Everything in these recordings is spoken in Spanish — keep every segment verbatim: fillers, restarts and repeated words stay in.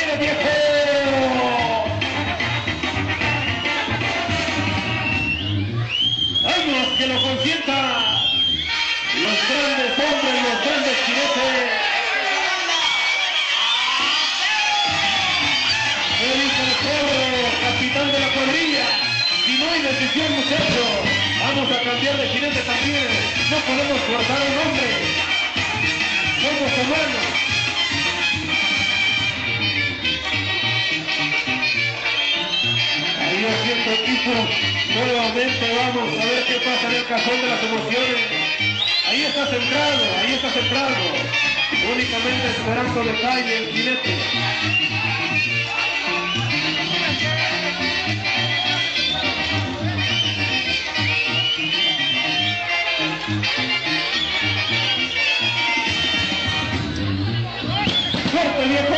viene viejo! ¡Vamos, que lo consienta! Los grandes hombres, los grandes jinetes. Feliz el Zorro, capitán de la cuadrilla. Si no hay decisión, muchachos, vamos a cambiar de jinete también. No podemos forzar a un hombre. Somos humanos. Ahí asiento equipo. Nuevamente vamos a ver qué pasa en el cajón de las emociones. Ahí está centrado, ahí está centrado. Únicamente esperando detalle el jinete. ¡Fuerte, viejo!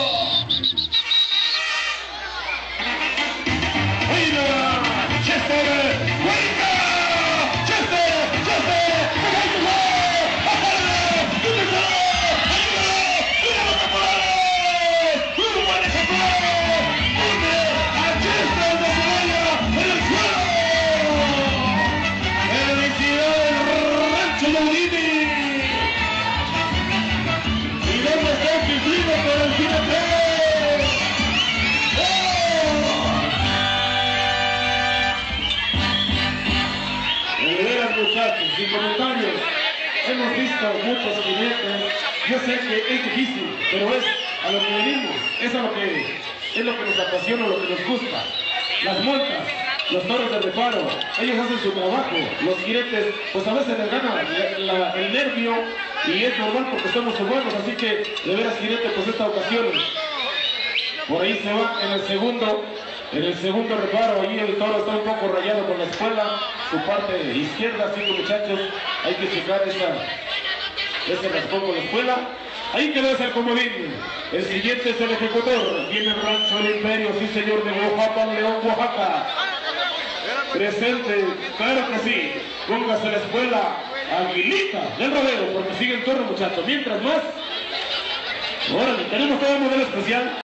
¡Mira! ¡Chester! ¡Cuenca! ¡Chester! ¡Chester! ¡Ayúdalo! ¡Ayúdalo! ¡Ayúdalo, caporales! ¡Un buen ejemplar! ¡Pone a Chester de Celaya en el suelo! ¡Felicidades, Rancho Laudini! ¿Y dónde está el cifrino por el jinete? Muchachos, sin comentarios, hemos visto muchos jinetes. Yo sé que es difícil, pero es a lo que venimos, es a lo que es lo que nos apasiona, lo que nos gusta. Las montas, los toros de reparo, ellos hacen su trabajo. Los jinetes, pues a veces les gana la, la, el nervio, y es normal porque somos humanos. Así que de veras, jinete, pues esta ocasión por ahí se va en el segundo. En el segundo reparo, allí el toro está un poco rayado con la espuela, su parte izquierda, así que muchachos, hay que checar esa, ese raspón con la espuela. Ahí quedó ese comodín. El siguiente es el ejecutor. Viene el Rancho del Imperio, sí señor, de Oaxaca, León, Oaxaca. Presente, claro que sí. Póngase la espuela, Aguilita del rodeo, porque sigue el toro, muchachos. Mientras más, órale, tenemos todo un modelo especial.